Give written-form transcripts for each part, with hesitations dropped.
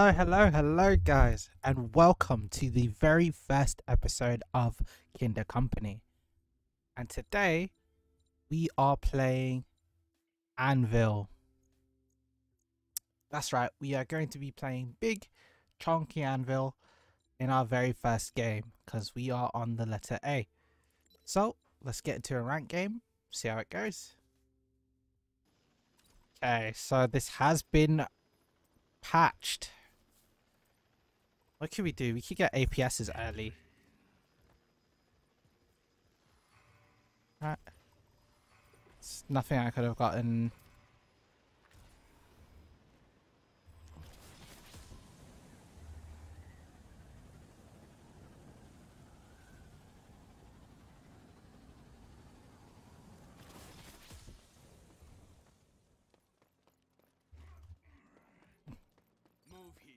Hello, guys, and welcome to the very first episode of KinderCompany. And today we are playing Anvil. That's right, we are going to be playing big, chunky Anvil in our very first game because we are on the letter A. So let's get into a rank game, see how it goes. Okay, so this has been patched. What can we do? We could get APSs early. Right. It's nothing I could have gotten. Move here.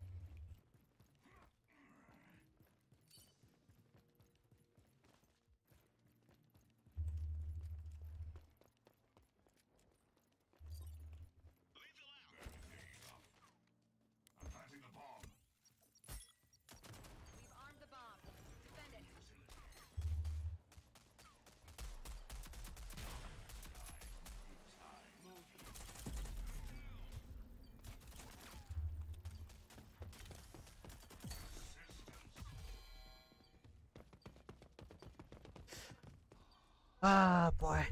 I'm planting the bomb. We've armed the bomb. Defend it. Move here. Ah, boy.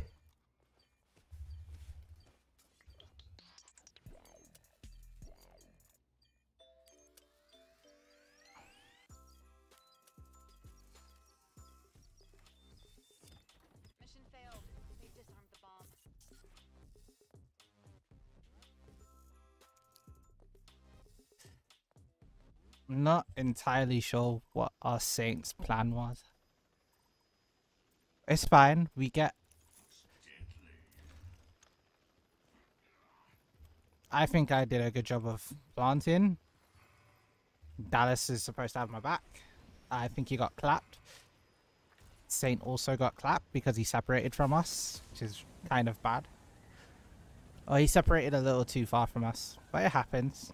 Mission failed. They've disarmed the bomb. Not entirely sure what our Saints' plan was. It's fine. We get... I think I did a good job of planting. Dallas is supposed to have my back. I think he got clapped. Saint also got clapped because he separated from us, which is kind of bad. Oh, he separated a little too far from us, but it happens.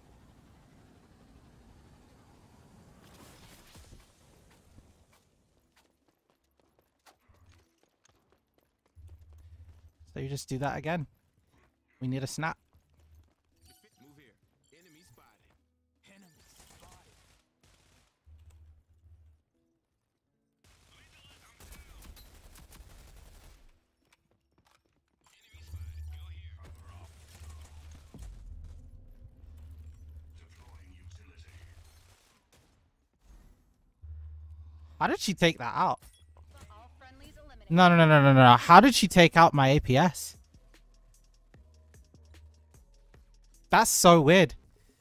So you just do that again. We need a snap. Move here. Enemy spotted. Enemy spotted. Enemy spotted. Go here. Cover up. Deploying utility. How did she take that out? All friendlies eliminated. No. How did she take out my APS? That's so weird.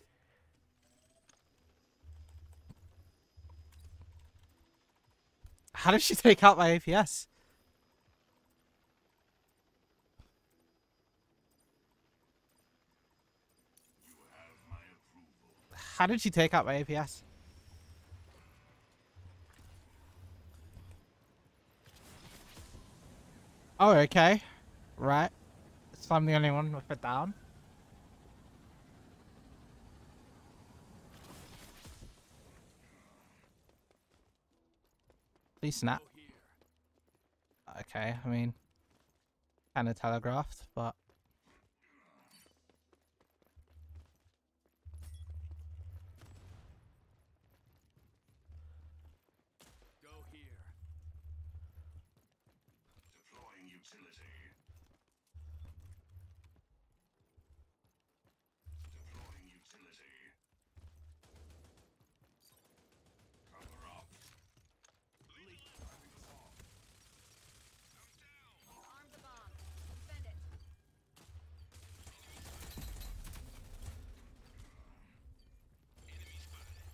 How did she take out my APS? You have my approval. How did she take out my APS? Oh, okay. Right. So I'm the only one with it down. Please snap. Go here. Okay, I mean, kind of telegraphed, but... Go here. Deploying utility. Deploying utility. Cover up. Leak. Planting the bomb. We've armed the bomb. Defend it. Enemy spotted.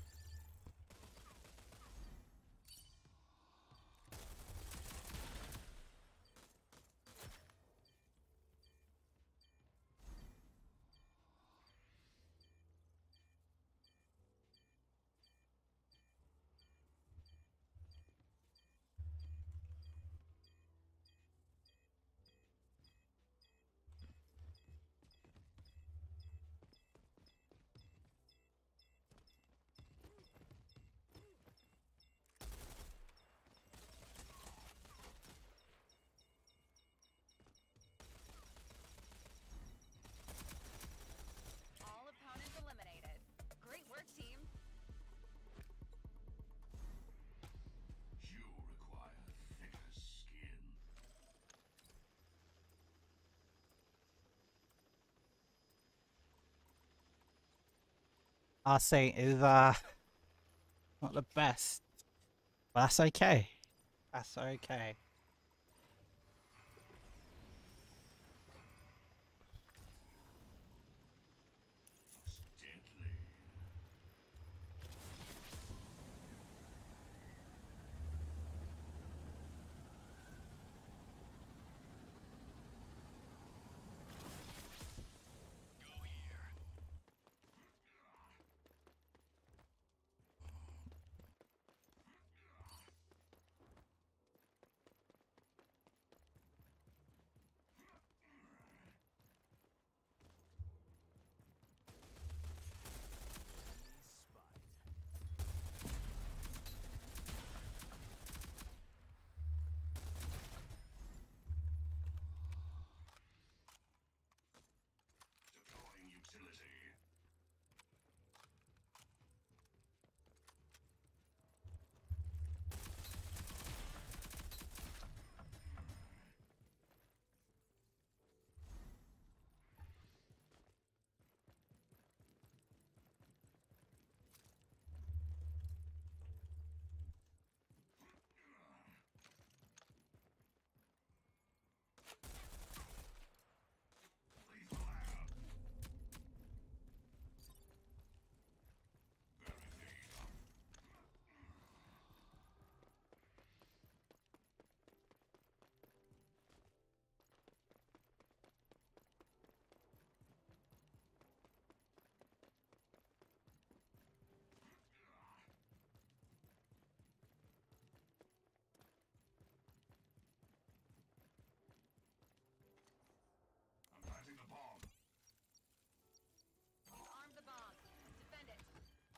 Our Saint is not the best, but that's okay. That's okay. Gently. Go here. Deploying utility. Lethal out. Barricade. I'm planting the bomb. We've armed the bomb. Defend it.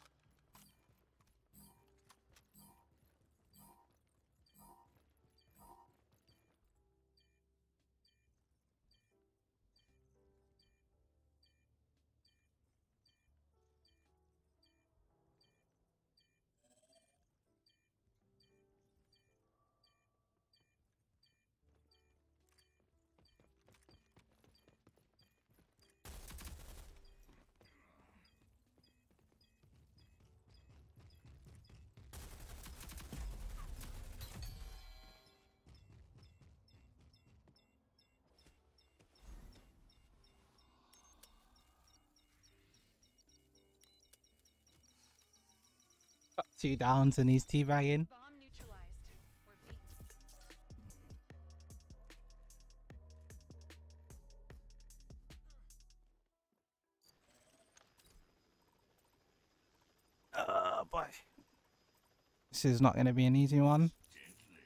Got 2 downs and he's teabagging. Bomb neutralized. We're beaten. Boy. This is not going to be an easy one. Gently.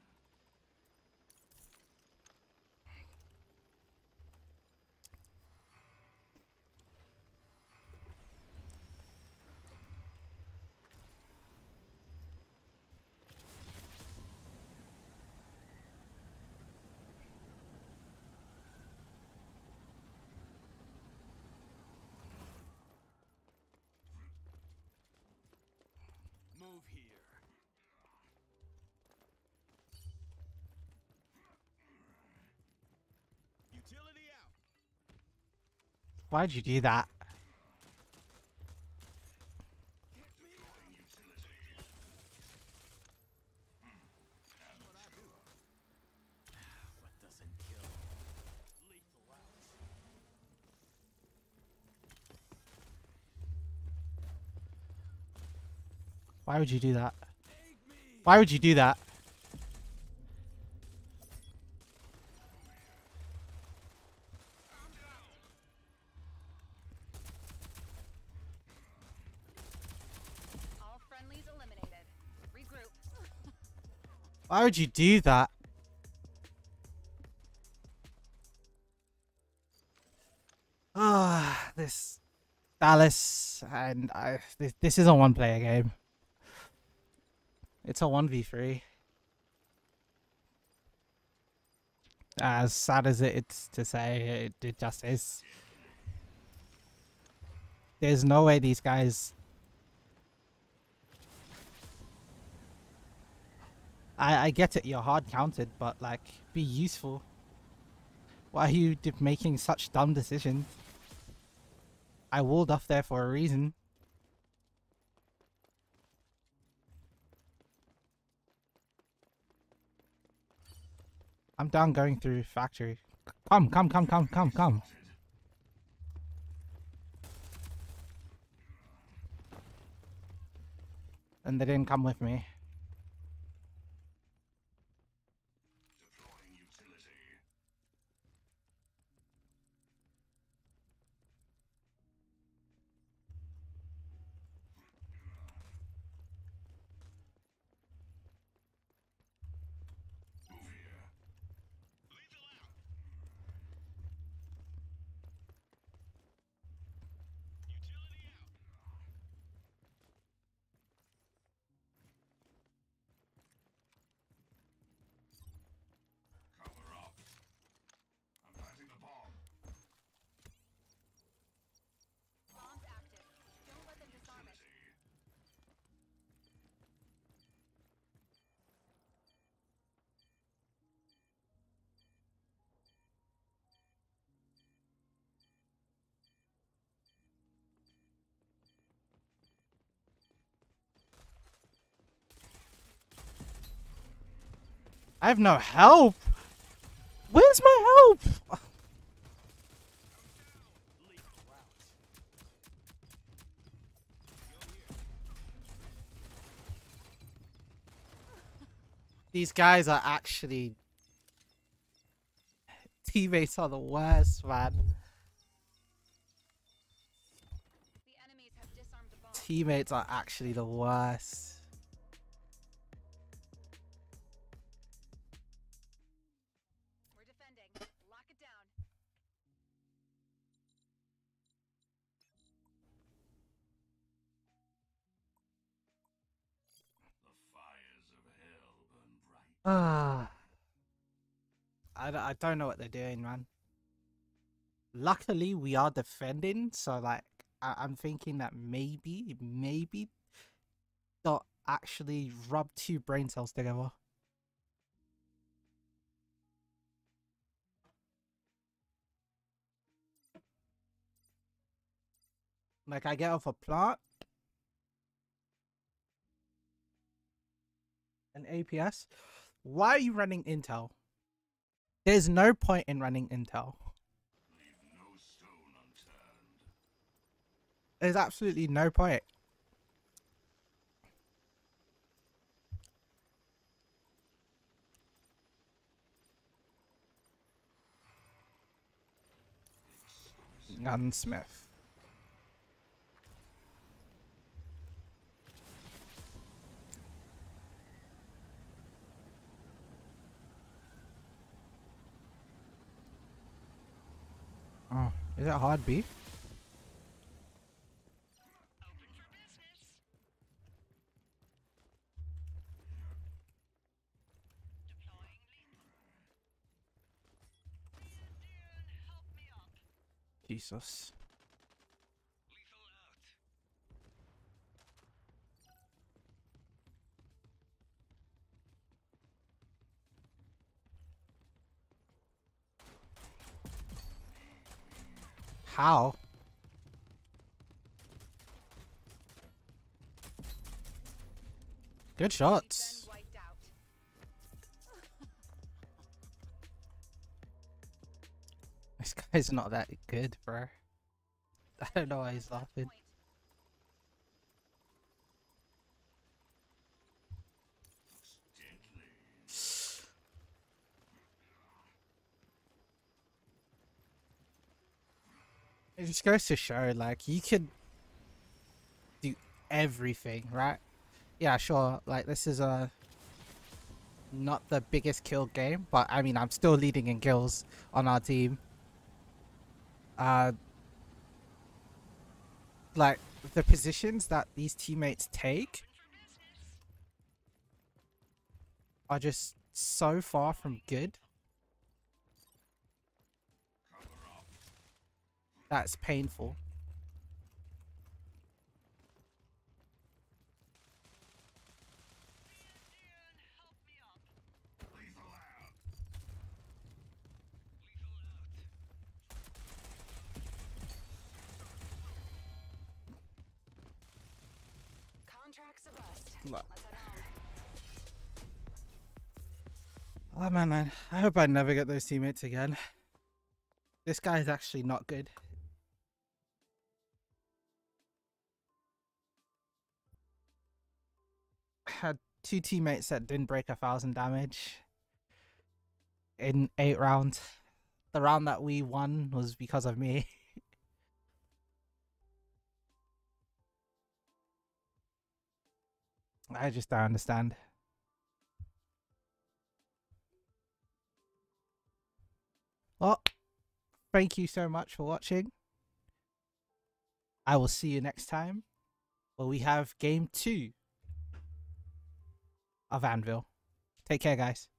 Move here. Utility out. Why'd you do that? Deploying utility. That's what I do. What doesn't kill? Lethal out. Why would you do that? Why would you do that? All friendlies eliminated. Regroup. Why would you do that? Ah, this Dallas and this is a one-player game. It's a 1v3. As sad as it's to say, it just is. There's no way these guys... I get it, you're hard counted, but like, be useful. Why are you making such dumb decisions? I walled off there for a reason. I'm down going through factory. Come, come, come, come, come, come. And they didn't come with me. Deploying utility. Move here. Lethal out. Utility out. Cover up. I'm planting the bomb. Bomb's active. Don't let them disarm it. Utility. I have no help. Where's my help? Lethal out. These guys are actually teammates are the worst, man. The enemies have disarmed the bomb. Teammates are actually the worst. We're defending. Lock it down. The fires of hell burn bright. Ah, I don't know what they're doing, man. Luckily, we are defending, so like I'm thinking that maybe they'll actually rub two brain cells together. Like I get off a plant, an APS. Why are you running Intel? There's no point in running Intel. Leave no stone unturned. There's absolutely no point. Gunsmith. Oh, is it hard B? Open for business. Deploying lethal. Dune, help me up. Jesus. Lethal out. How? Good shots. Been wiped out. This guy's not that good, bro. I don't know why he's laughing. Point. Deadly. It just goes to show, like, you could do everything, right? Yeah, sure. Like, this is not the biggest kill game, but I mean, I'm still leading in kills on our team. Like, the positions that these teammates take are just so far from good. Cover up. That's painful. Dune, help me up. Lethal out. Lethal out. Contracts a bust. Look. Let's head Oh man, I hope I never get those teammates again. This guy is actually not good. I had 2 teammates that didn't break 1,000 damage in 8 rounds. The round that we won was because of me. I just don't understand. Well, thank you so much for watching. I will see you next time where we have game 2 of Anvil. Take care, guys.